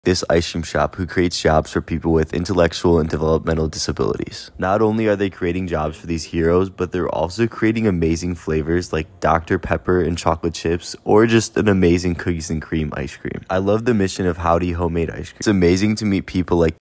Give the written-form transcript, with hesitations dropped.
this ice cream shop who creates jobs for people with intellectual and developmental disabilities. Not only are they creating jobs for these heroes, but they're also creating amazing flavors like Dr. Pepper and chocolate chips, or just an amazing cookies and cream ice cream. I love the mission of Howdy Homemade Ice Cream. It's amazing to meet people like